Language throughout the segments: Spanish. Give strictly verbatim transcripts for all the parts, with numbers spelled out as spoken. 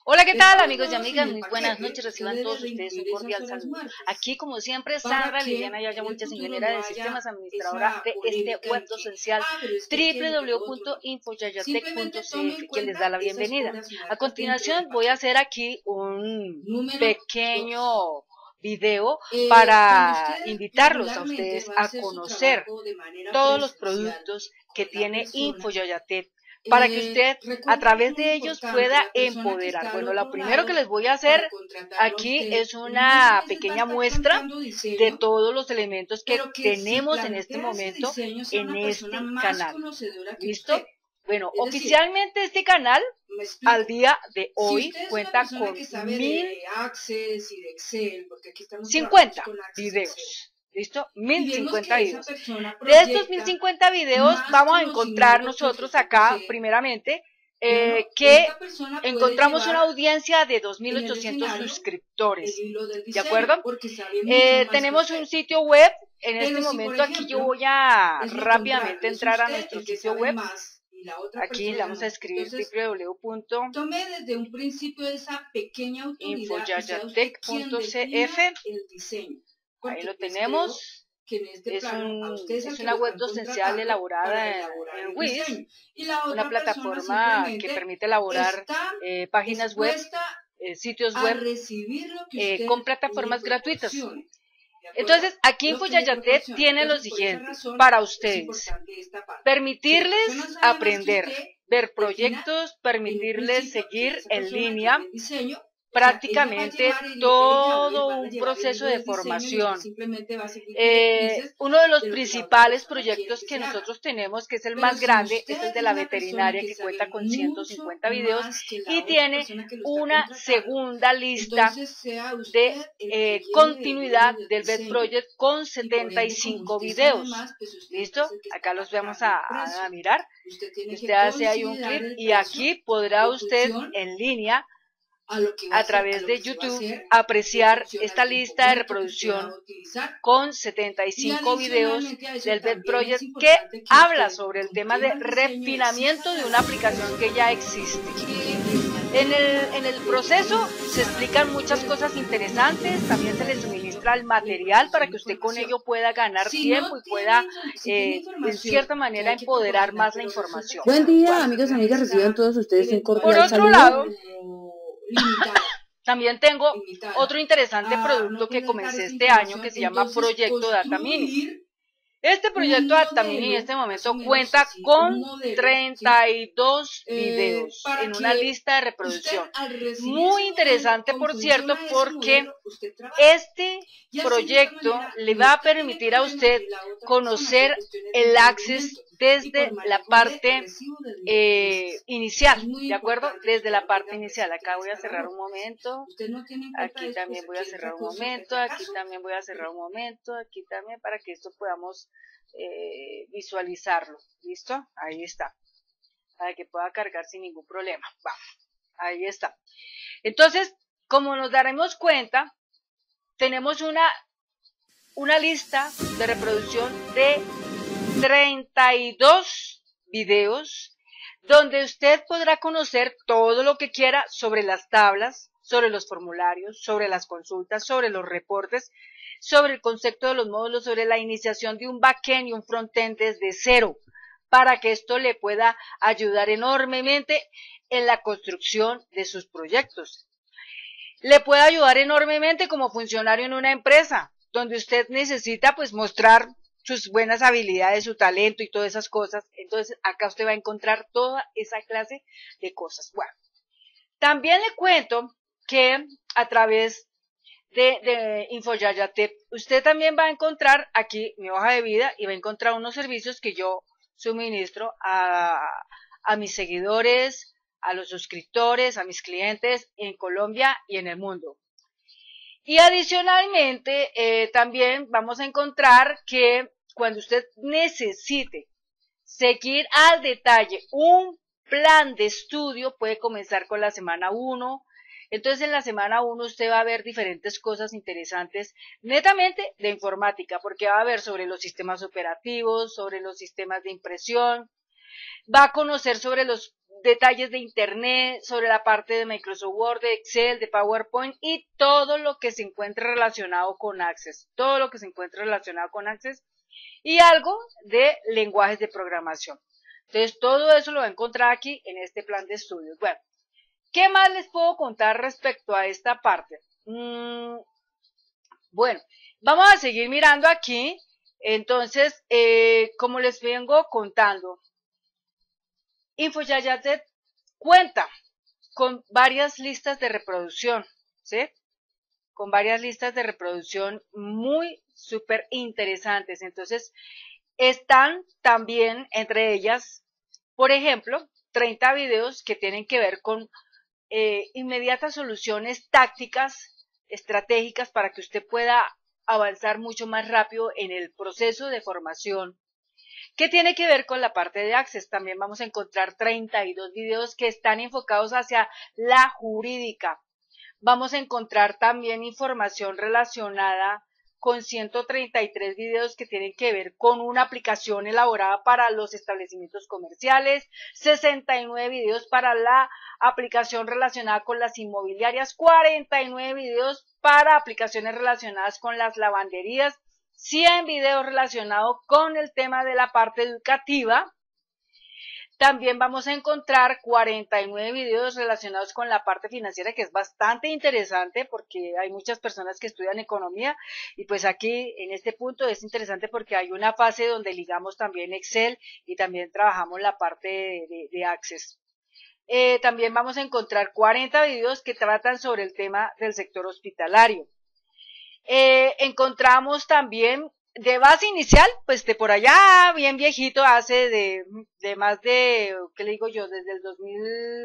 Hola, ¿qué tal, amigos y amigas? Muy buenas noches, reciban todos ustedes un cordial saludo. Aquí, como siempre, Sandra Liliana Yaya Muchas, ingeniera de sistemas, administradora de este web docencial w w w punto infoyayatec punto c f, quien les da la bienvenida. A continuación, voy a hacer aquí un pequeño video para invitarlos a ustedes a conocer todos los productos que tiene Infoyayatec, para que usted a través de ellos pueda empoderar. Bueno, lo primero que les voy a hacer aquí es una pequeña muestra de todos los elementos que tenemos en este momento en este canal. ¿Listo? Bueno, oficialmente este canal al día de hoy cuenta con mil cincuenta videos. ¿Listo? mil cincuenta videos. De estos mil cincuenta videos vamos a encontrar nosotros acá, primeramente, eh, que encontramos una audiencia de dos mil ochocientos suscriptores. ¿De acuerdo? Eh, tenemos un sitio web. En este momento aquí yo voy a rápidamente entrar a nuestro sitio web. Aquí le vamos a escribir w w w punto infoyayatec punto c f. Ahí lo tenemos. Es, un, es una web docencial elaborada en, en Wix, una plataforma que permite elaborar eh, páginas web, eh, sitios web eh, con plataformas gratuitas. Entonces, aquí Infoyayatec tiene lo siguiente para ustedes: permitirles aprender, ver proyectos, permitirles seguir en línea prácticamente todo un proceso de formación. Eh, uno de los principales proyectos que nosotros tenemos, que es el más grande, es el de la veterinaria, que cuenta con ciento cincuenta videos y tiene una segunda lista de eh, continuidad del B E D Project con setenta y cinco videos. ¿Listo? Acá los vamos a, a mirar. Usted hace ahí un clic y aquí podrá usted en línea, a través de YouTube, apreciar esta lista de reproducción con setenta y cinco videos del B E D Project que habla sobre el tema de refinamiento de una aplicación que ya existe. En el, en el proceso se explican muchas cosas interesantes, también se le suministra el material para que usted con ello pueda ganar tiempo y pueda, eh, en cierta manera, empoderar más la información. Buen día, amigos y amigas, reciban todos ustedes un cordial Por otro saludo. lado, también tengo otro interesante producto que comencé este año que se llama Proyecto Data Mini. Este proyecto Data Mini en este momento cuenta con treinta y dos videos en una lista de reproducción. Muy interesante, por cierto, porque este proyecto le va a permitir a usted conocer el Access desde la parte eh, inicial, ¿de acuerdo? Desde la parte inicial. Acá voy a cerrar un momento, aquí también voy a cerrar un momento, aquí también voy a cerrar un momento, aquí también, para que esto podamos eh, visualizarlo. ¿Listo? Ahí está, para que pueda cargar sin ningún problema. Va, ahí está. Entonces, como nos daremos cuenta, tenemos una, una lista de reproducción de treinta y dos videos donde usted podrá conocer todo lo que quiera sobre las tablas, sobre los formularios, sobre las consultas, sobre los reportes, sobre el concepto de los módulos, sobre la iniciación de un backend y un frontend desde cero, para que esto le pueda ayudar enormemente en la construcción de sus proyectos. Le puede ayudar enormemente como funcionario en una empresa, donde usted necesita pues mostrar sus buenas habilidades, su talento y todas esas cosas. Entonces acá usted va a encontrar toda esa clase de cosas. Bueno, también le cuento que a través de, de Infoyayatec usted también va a encontrar aquí mi hoja de vida y va a encontrar unos servicios que yo suministro a, a mis seguidores, a los suscriptores, a mis clientes en Colombia y en el mundo. Y adicionalmente eh, también vamos a encontrar que cuando usted necesite seguir al detalle un plan de estudio, puede comenzar con la semana uno. Entonces en la semana uno usted va a ver diferentes cosas interesantes netamente de informática, porque va a ver sobre los sistemas operativos, sobre los sistemas de impresión, va a conocer sobre los detalles de Internet, sobre la parte de Microsoft Word, de Excel, de PowerPoint y todo lo que se encuentre relacionado con Access, todo lo que se encuentre relacionado con Access y algo de lenguajes de programación. Entonces, todo eso lo va a encontrar aquí en este plan de estudios. Bueno, ¿qué más les puedo contar respecto a esta parte? Mm, bueno, vamos a seguir mirando aquí. Entonces, eh, como les vengo contando, InfoYayaTech cuenta con varias listas de reproducción, ¿sí? Con varias listas de reproducción muy súper interesantes. Entonces, están también entre ellas, por ejemplo, treinta videos que tienen que ver con eh, inmediatas soluciones tácticas, estratégicas para que usted pueda avanzar mucho más rápido en el proceso de formación. ¿Qué tiene que ver con la parte de Access? También vamos a encontrar treinta y dos videos que están enfocados hacia la jurídica. Vamos a encontrar también información relacionada con ciento treinta y tres videos que tienen que ver con una aplicación elaborada para los establecimientos comerciales, sesenta y nueve videos para la aplicación relacionada con las inmobiliarias, cuarenta y nueve videos para aplicaciones relacionadas con las lavanderías, cien videos relacionados con el tema de la parte educativa. También vamos a encontrar cuarenta y nueve videos relacionados con la parte financiera, que es bastante interesante porque hay muchas personas que estudian economía y pues aquí en este punto es interesante porque hay una fase donde ligamos también Excel y también trabajamos la parte de, de, de Access. Eh, también vamos a encontrar cuarenta videos que tratan sobre el tema del sector hospitalario. Eh, encontramos también de base inicial, pues de por allá, bien viejito, hace de, de más de, ¿qué le digo yo? Desde el dos mil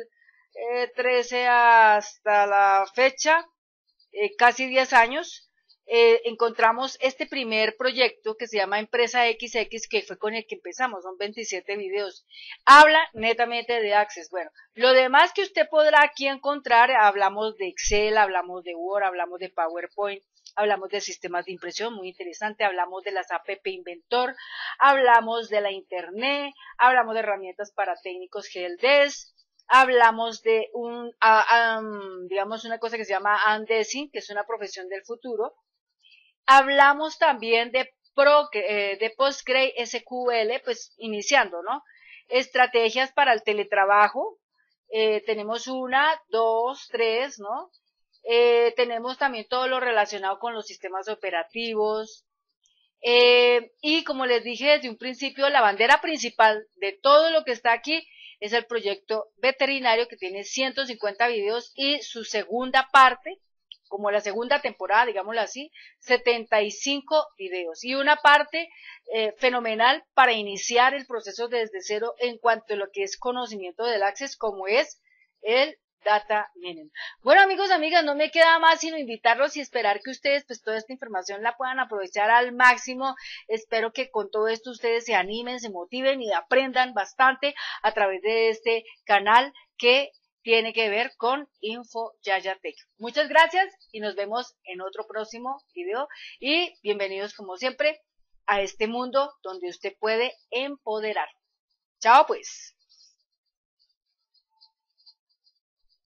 trece hasta la fecha, eh, casi diez años, eh, encontramos este primer proyecto que se llama Empresa equis equis, que fue con el que empezamos, son veintisiete videos. Habla netamente de Access. Bueno, lo demás que usted podrá aquí encontrar, hablamos de Excel, hablamos de Word, hablamos de PowerPoint, hablamos de sistemas de impresión, muy interesante, hablamos de las app Inventor, hablamos de la Internet, hablamos de herramientas para técnicos Helpdesk, hablamos de un, uh, um, digamos, una cosa que se llama Andesi, que es una profesión del futuro. Hablamos también de, Pro, eh, de PostgreSQL, pues iniciando, ¿no? Estrategias para el teletrabajo. Eh, tenemos una, dos, tres, ¿no? Eh, tenemos también todo lo relacionado con los sistemas operativos. Eh, y como les dije desde un principio, la bandera principal de todo lo que está aquí es el proyecto veterinario, que tiene ciento cincuenta videos, y su segunda parte, como la segunda temporada, digámoslo así, setenta y cinco videos. Y una parte eh, fenomenal para iniciar el proceso desde cero en cuanto a lo que es conocimiento del Access, como es el Data Mining. Bueno, amigos, amigas, no me queda más sino invitarlos y esperar que ustedes pues toda esta información la puedan aprovechar al máximo. Espero que con todo esto ustedes se animen, se motiven y aprendan bastante a través de este canal que tiene que ver con InfoYayaTech. Muchas gracias y nos vemos en otro próximo video y bienvenidos como siempre a este mundo donde usted puede empoderar. Chao pues.